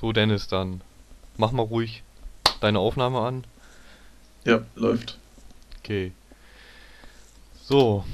So, Dennis, dann mach mal ruhig deine Aufnahme an. Ja, läuft. Okay. So.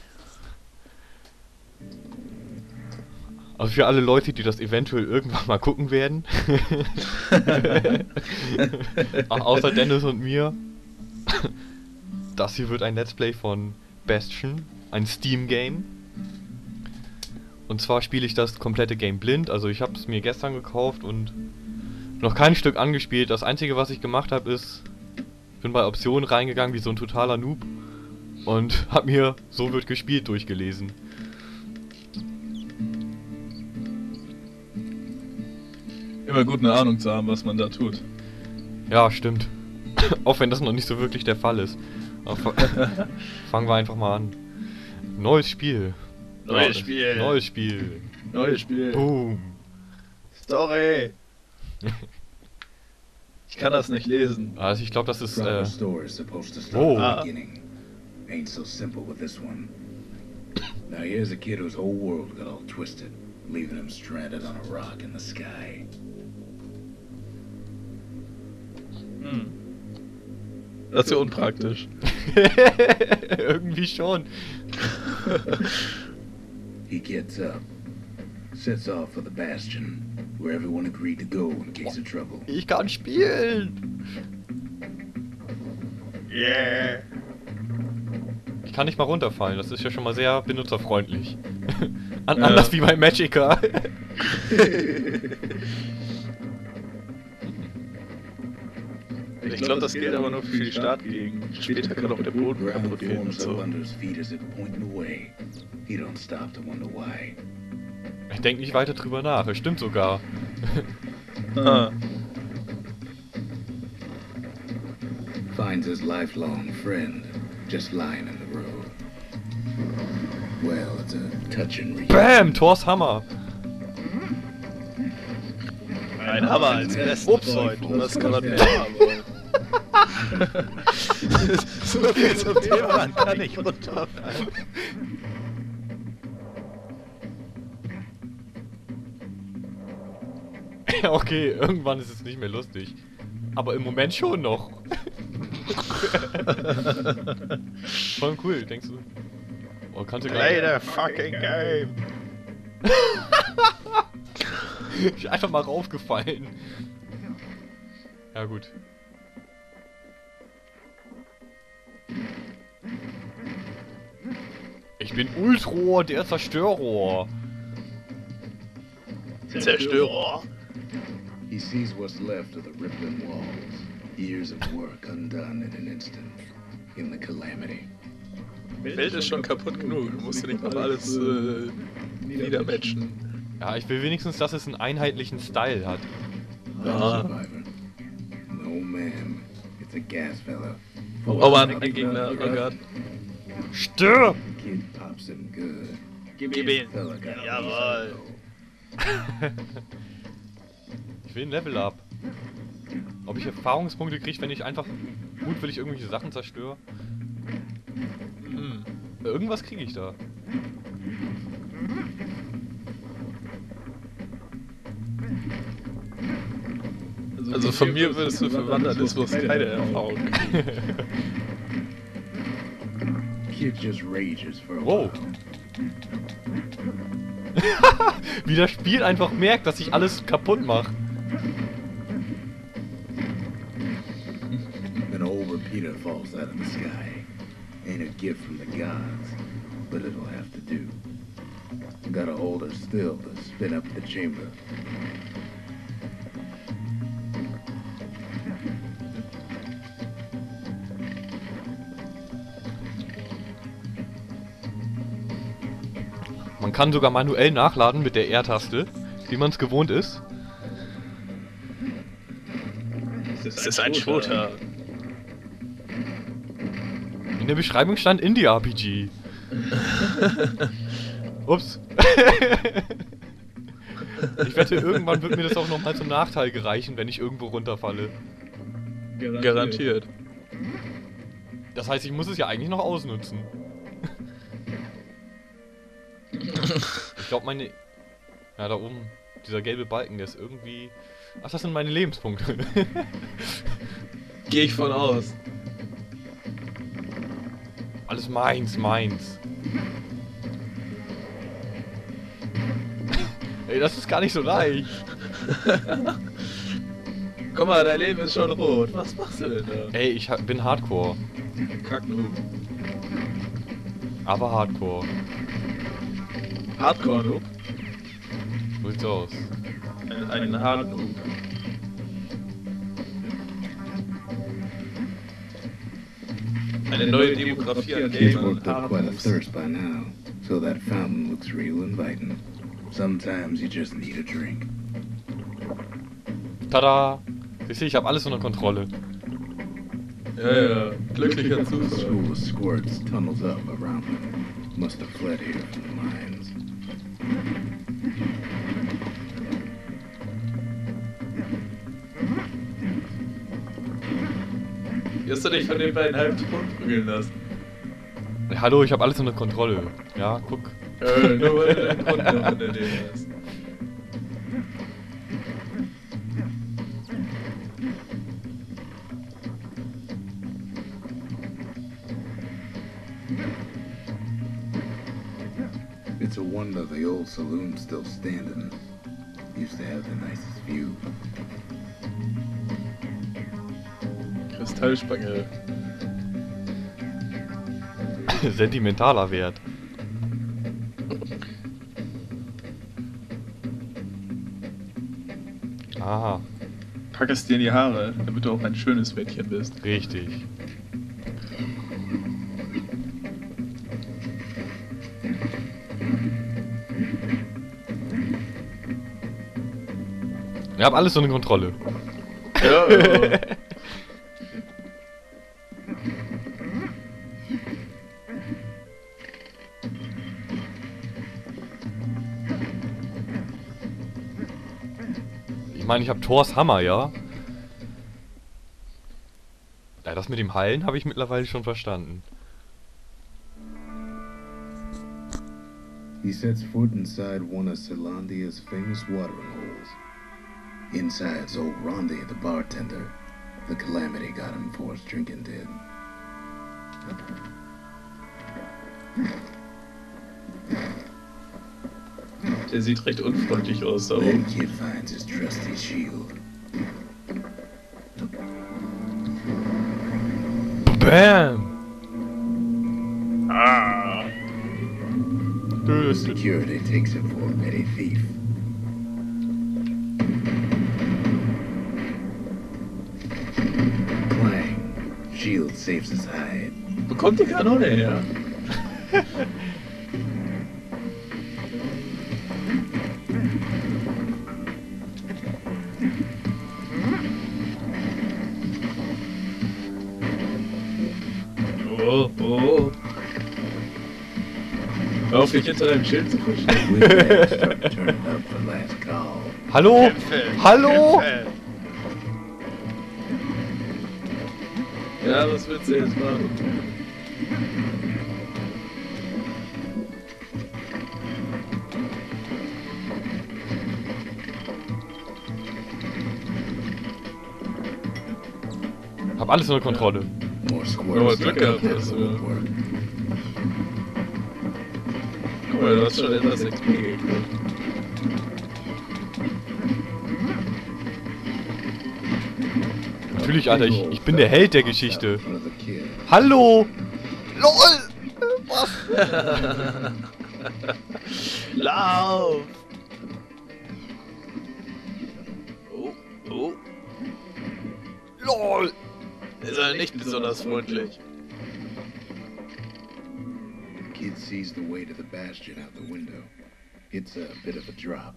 Also für alle Leute, die das eventuell irgendwann mal gucken werden. Außer Dennis und mir. Das hier wird ein Let's Play von Bastion, ein Steam-Game. Und zwar spiele ich das komplette Game blind. Also ich habe es mir gestern gekauft und noch kein Stück angespielt. Das einzige, was ich gemacht habe, ist, bin bei Optionen reingegangen wie so ein totaler Noob und hab mir "So wird gespielt" durchgelesen. Immer gut eine Ahnung zu haben, was man da tut. Ja, stimmt. Auch wenn das noch nicht so wirklich der Fall ist. Aber fangen wir einfach mal an. Neues Spiel. Neues Spiel. Neues Spiel. Neues Spiel. Boom. Story. Ich kann das nicht lesen. Also ich glaube, das ist Proper store is supposed to start Oh. at the beginning. Ain't so simple with this one. Now here's a kid whose whole world got all twisted, leaving him stranded on a rock in the sky. Das ist ja unpraktisch. irgendwie schon. He gets up, sets off for the Bastion, where everyone agreed to go in case of trouble. Ich kann spielen. Yeah. Ich kann nicht mal runterfallen. Das ist ja schon mal sehr benutzerfreundlich. Anders wie bei Magicka. Ich glaube, das gilt aber nur für die Startgegend. Später kann auch der The Boden ground kaputt gehen und forms up so. under his feet as if pointing away. He don't stop to wonder why. Ich denke nicht weiter drüber nach. Es stimmt sogar. Ah. Finds his lifelong friend just lying in the road. Well, it's a touching reunion. Bam! Thors Hammer. Ein Hammer als besten Ups. Freund. Was kann man mehr haben wollen? So viel zum Thema, man kann nicht runterfallen. Ja, okay, irgendwann ist es nicht mehr lustig. Aber im Moment schon noch. Voll cool, denkst du? Oh, kannst du Play gleich... the fucking game. Ich bin einfach mal raufgefallen. Ja, gut. Ich bin Ultror, der Zerstörer. Zerstörer. He sees what's left of the rippling walls. Years of work undone in an instant. In the calamity. Welt ist schon kaputt genug. Du musst ja nicht noch alles niedermatchen. Ja, ich will wenigstens, dass es einen einheitlichen Style hat. Ah. Survivor. No, ma'am. It's a gas fella. Oh Mann, ein Gegner. Oh Gott. Stirb! Kid pops him good. Gib ihn. Fella got a Jawohl. Ich will ein Level Up. Ob ich Erfahrungspunkte kriege, wenn ich einfach mutwillig irgendwelche Sachen zerstöre? Irgendwas kriege ich da. Also von mir würdest du für Vandalismus keine Erfahrung kriegen. Kid just rages for a Wow. while. Wie das Spiel einfach merkt, dass ich alles kaputt mache. An old repeater falls out of the sky. Ain't a gift from the gods, but it'll have to do. Gotta hold her still to spin up the chamber. Man kann sogar manuell nachladen mit der R-Taste, wie man es gewohnt ist. Es ist ein Shooter. In der Beschreibung stand Indie-RPG. Ups. Ich wette, irgendwann wird mir das auch nochmal zum Nachteil gereichen, wenn ich irgendwo runterfalle. Garantiert. Das heißt, ich muss es ja eigentlich noch ausnutzen. Ich glaube, meine... Ja, da oben dieser gelbe Balken, der ist irgendwie... Ach, das sind meine Lebenspunkte. Gehe ich von aus. Alles meins, meins. Ey, das ist gar nicht so leicht. Guck mal, dein Leben ist schon rot. Was machst du denn da? Ey, ich bin Hardcore. Kacknoob. Aber Hardcore. Hardcore-Noob? So sieht's aus. Ein Hardnoob. Eine neue Demografie an He's Gamern. worked up quite a Hardnoobs. thirst by now, so that fountain looks real inviting. Sometimes you just need a drink. Tada! Siehst du, ich habe alles unter Kontrolle. Ja, glücklicher A Zufall. school of squirts tunnels up around them. Must have fled here from the mines. Wie hast du dich von den beiden halb tot prügeln lassen? Hallo, ich habe alles unter Kontrolle. Ja, guck. Nur weil du deinen Hund noch in der Nähe hast. It's a wonder the old saloon's still standing. Used to have the nicest view. Kristallspange. Sentimentaler Wert. Aha, Pack es dir in die Haare, damit du auch ein schönes Mädchen bist. richtig. Ich habe alles unter Kontrolle. Ja, Ich meine, ich habe Thors Hammer, ja? Ja, das mit dem Heilen habe ich mittlerweile schon verstanden. He sets foot inside one of Celandia's famous watering holes. Inside's old Rondi, the bartender. The calamity got him before his drinking did. der sieht recht unfreundlich aus da Then oben. Kid finds his trusty shield. Bam! Ah. Security takes him for a petty thief. Clang. Shield saves his hide. Wo kommt die Kanone her? Oh, oh. Hör auf, dich hinter deinem Schild zu verstecken. With that, start turning up for last call. Hallo? Hallo? Ja, was willst du jetzt machen? Hab alles unter Kontrolle. More Oh, squirts Glück stuck gehabt up there hast for du. woodwork. Guck mal, du hast schon etwas XP gekriegt. Natürlich, Alter, ich bin der Held der Geschichte. In front of the kid. Hallo! LOL! Was? Lauf! Oh, oh. LOL! Ist er nicht besonders freundlich. Kid sees the way to the bastion out the window. It's a bit of a drop.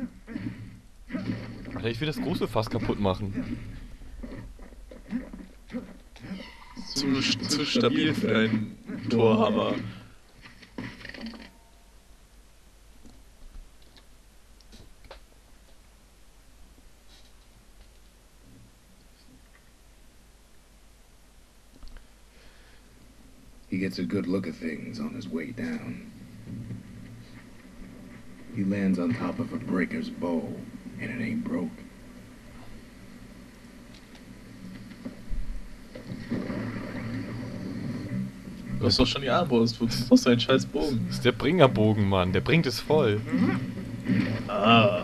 Alter, ich will das große Fass kaputt machen. Zu stabil für deinen Torhammer. He gets a good look at things on his way down. He lands on top of a breaker's bow, and it ain't broke. Du hast doch schon die Armbrust, wozu brauchst du einen scheiß Bogen? Das ist der Bringerbogen, Mann. Der bringt es voll. Ah.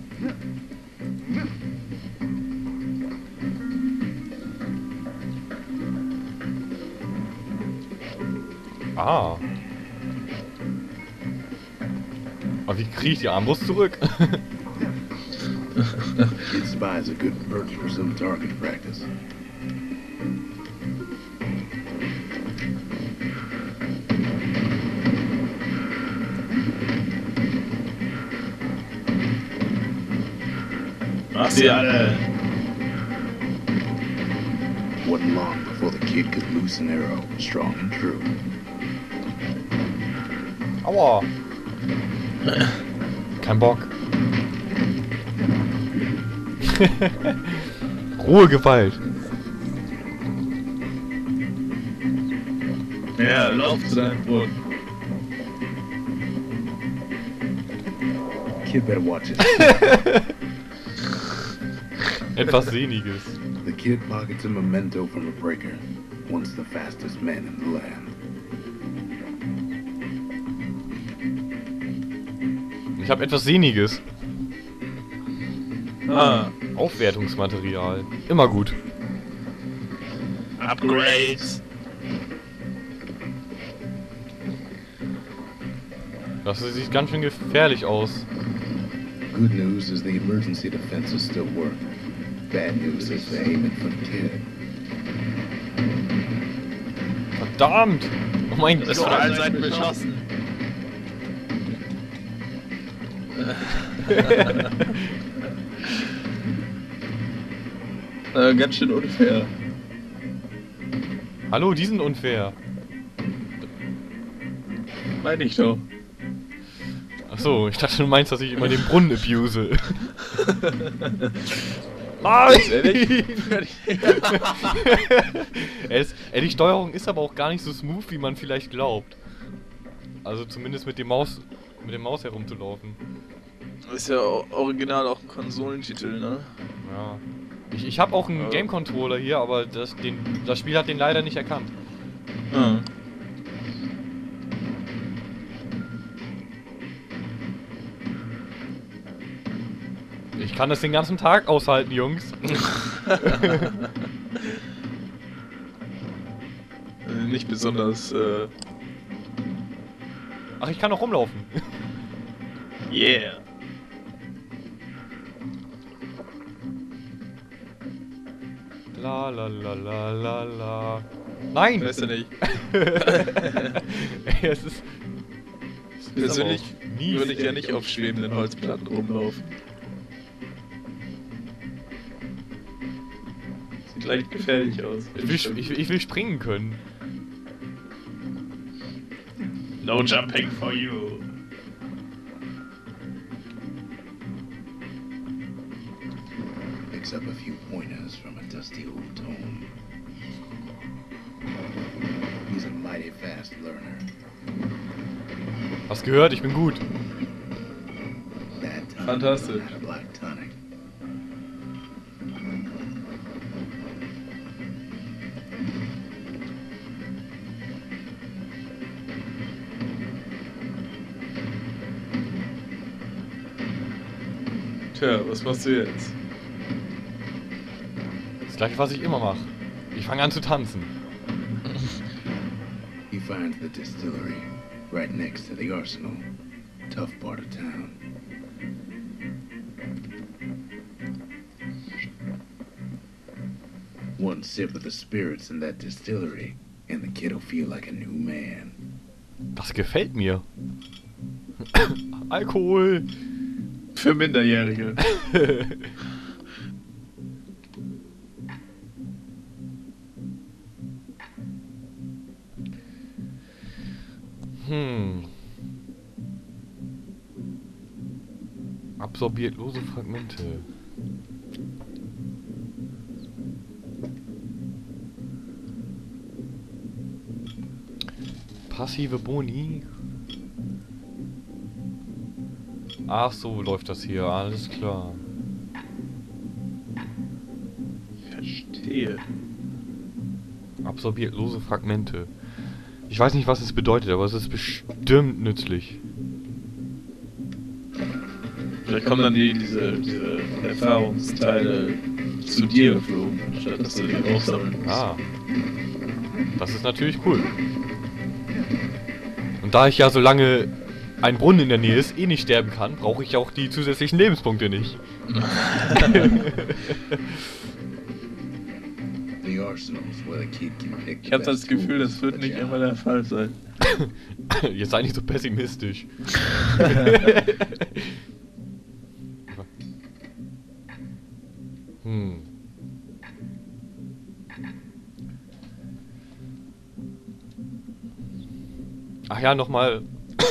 Ah. Aber wie kriege ich die Armbrust zurück? Kid Spy's a good perch for some target practice. Mach sie alle! Wasn't long before the kid could loose an arrow, strong and true. Aua. Kein Bock. Ruhe, Gewalt. Ja, lauf zu deinem Brunnen. Kid better watch it. Etwas Sehniges. The kid pockets a memento from a breaker, once the fastest man in the land. Ich habe etwas Sehniges. Ah. Aufwertungsmaterial. Immer gut. Upgrades! Das sieht ganz schön gefährlich aus. Good news is the emergency defenses still work. Bad news is they're aiming for the kid. Verdammt! Oh mein Das ist von Gott! allen Seiten beschossen. Ganz schön unfair. Hallo, die sind unfair. Meine ich doch. Achso, ich dachte, du meinst, dass ich immer den Brunnen abuse. Nein! Die Steuerung ist aber auch gar nicht so smooth, wie man vielleicht glaubt. Also zumindest mit dem Maus herumzulaufen. Ist ja original auch ein Konsolentitel, ne? Ja. Ich habe auch einen Game Controller hier, aber das Spiel hat den leider nicht erkannt. Ah. Ich kann das den ganzen Tag aushalten, Jungs. Nicht besonders, Ach, ich kann auch rumlaufen. Yeah. La la la la la la. Nein! Weißt du nicht. Ey, es ist Persönlich aber auch mies. würde ich ja nicht auf schwebenden Holzplatten rumlaufen. Sieht leicht gefährlich aus. Ich will springen können. No jumping for you. Picks up a few pointers from a dusty old tome. He's a mighty fast learner. Hast gehört? Ich bin gut. That time, Fantastisch. had a black tonic. Tja, was machst du jetzt? Das gleiche, was ich immer mache. Ich fange an zu tanzen. He finds the distillery right next to the arsenal. Tough part of town. One sip of the spirits in that distillery, and the kid'll feel like a new man. Das gefällt mir. Alkohol. Für Minderjährige. Absorbiert lose Fragmente. Passive Boni. Ach so, läuft das hier, alles klar. Verstehe. Absorbiert lose Fragmente. Ich weiß nicht, was es bedeutet, aber es ist bestimmt nützlich. Vielleicht kommen dann diese Erfahrungsteile zu dir geflogen, statt dass du die aufsammeln musst. Ah. Das ist natürlich cool. Und da ich ja, solange ein Brunnen in der Nähe ist, eh nicht sterben kann, brauche ich auch die zusätzlichen Lebenspunkte nicht. Ich habe das Gefühl, das wird nicht immer der Fall sein. Jetzt sei nicht so pessimistisch. Ach ja, nochmal.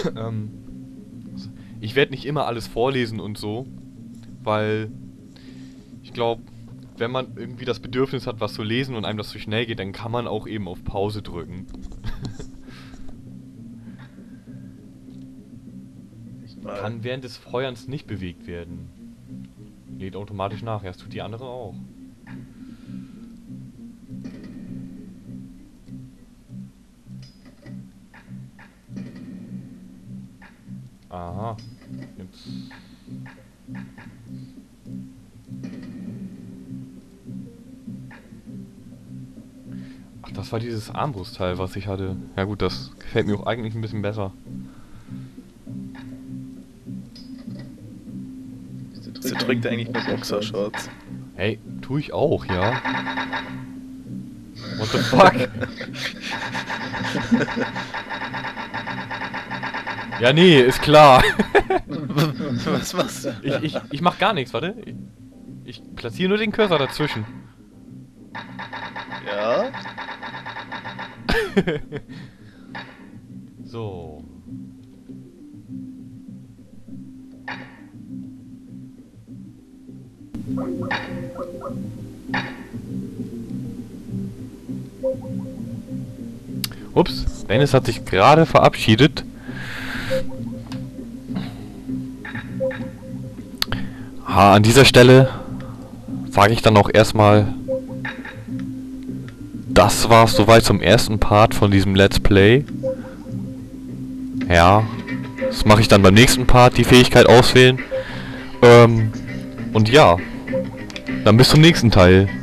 Ich werde nicht immer alles vorlesen und so, weil ich glaube, wenn man irgendwie das Bedürfnis hat, was zu lesen und einem das zu schnell geht, dann kann man auch eben auf Pause drücken. Kann während des Feuerns nicht bewegt werden. Lädt automatisch nach, ja, das tut die andere auch. Aha. Jetzt. Ach, das war dieses Armbrustteil, was ich hatte. Ja gut, das gefällt mir auch eigentlich ein bisschen besser. Sie trägt eigentlich nur Boxershorts. Hey, tu ich auch, ja? What the fuck? Ja, nee, ist klar. Was machst du? Ich mach gar nichts, warte. Ich platziere nur den Cursor dazwischen. Ja? So. Ups, Dennis hat sich gerade verabschiedet. An dieser Stelle sage ich dann auch erstmal, das war's soweit zum ersten Part von diesem Let's Play. Ja, das mache ich dann beim nächsten Part, die Fähigkeit auswählen. Und ja, dann bis zum nächsten Teil.